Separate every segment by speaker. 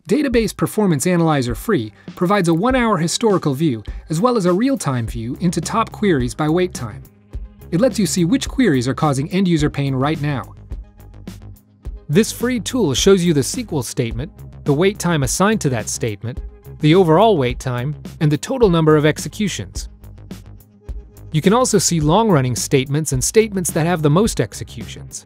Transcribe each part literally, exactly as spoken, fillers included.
Speaker 1: Database Performance Analyzer Free provides a one-hour historical view as well as a real-time view into top queries by wait time. It lets you see which queries are causing end-user pain right now. This free tool shows you the S Q L statement, the wait time assigned to that statement, the overall wait time, and the total number of executions. You can also see long-running statements and statements that have the most executions.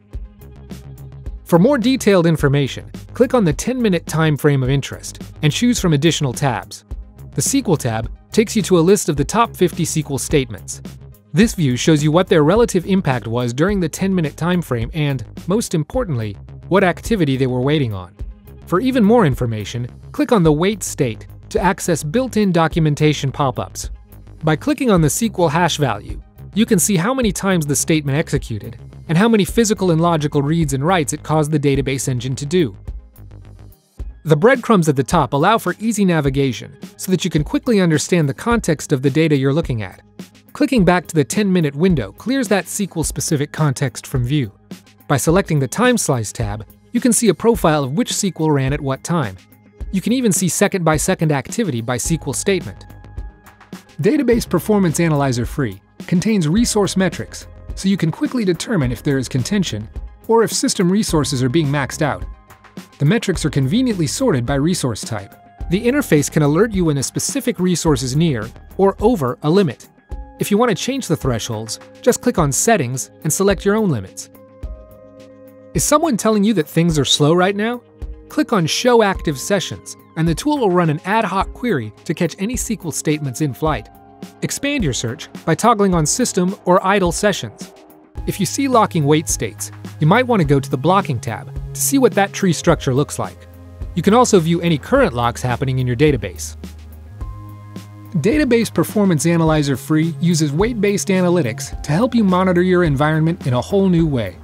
Speaker 1: For more detailed information, click on the ten minute time frame of interest and choose from additional tabs. The S Q L tab takes you to a list of the top fifty S Q L statements. This view shows you what their relative impact was during the ten minute time frame and, most importantly, what activity they were waiting on. For even more information, click on the Wait State to access built-in documentation pop-ups. By clicking on the S Q L hash value, you can see how many times the statement executed and how many physical and logical reads and writes it caused the database engine to do. The breadcrumbs at the top allow for easy navigation so that you can quickly understand the context of the data you're looking at. Clicking back to the ten minute window clears that S Q L-specific context from view. By selecting the Time Slice tab, you can see a profile of which S Q L ran at what time. You can even see second-by-second activity by S Q L statement. Database Performance Analyzer Free contains resource metrics, so you can quickly determine if there is contention or if system resources are being maxed out. The metrics are conveniently sorted by resource type. The interface can alert you when a specific resource is near or over a limit. If you want to change the thresholds, just click on Settings and select your own limits. Is someone telling you that things are slow right now? Click on Show Active Sessions, and the tool will run an ad hoc query to catch any S Q L statements in flight. Expand your search by toggling on System or Idle Sessions. If you see locking wait states, you might want to go to the Blocking tab to see what that tree structure looks like. You can also view any current locks happening in your database. Database Performance Analyzer Free uses weight-based analytics to help you monitor your environment in a whole new way.